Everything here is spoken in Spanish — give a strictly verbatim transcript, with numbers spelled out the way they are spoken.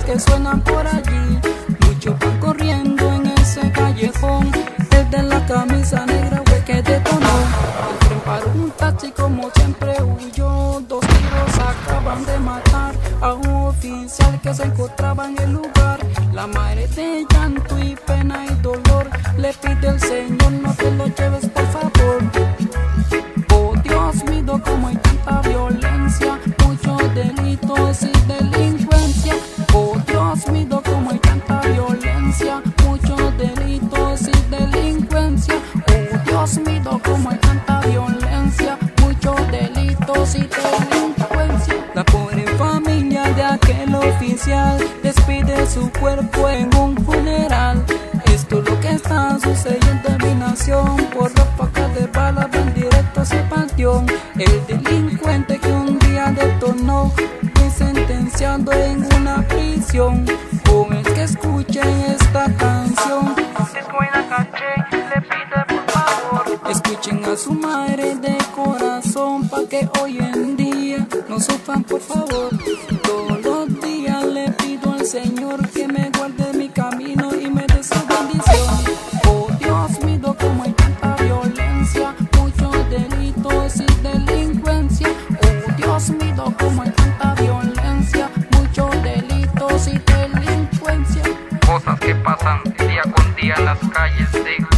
que suenan por allí. Muchos van corriendo en ese callejón, desde la camisa negra fue que detonó. El tren paró un taxi como siempre huyó. Dos tiros acaban de matar a un oficial que se encontraba en el lugar. La madre de llanto y pena y dolor le pide al Señor no te lo lleves por favor. Oh Dios mío, como hay tanta violencia, muchos delitos y delincuencia. Oh Dios mío, como hay tanta violencia, muchos delitos y delincuencia. Oh Dios mío, como hay tanta violencia, muchos delitos y delincuencia. La pobre familia de aquel oficial despide su cuerpo en un funeral. Esto es lo que está sucediendo en mi nación. Por ráfagas de balas van directo a ese panteón. El delincuente que un día detonó fue sentenciado en una prisión. Jóvenes que escuchen esta canción, le pide por favor, escuchen a su madre de corazón, pa' que hoy en día no sufran por favor. Todos los días le pido al Señor que me guarde mi camino y me dé su bendición. Oh Dios mío, como hay tanta violencia, muchos delitos y delincuencia. Oh Dios mío, como hay tanta violencia, muchos delitos y delincuencia. Cosas que pasan día con día en las calles de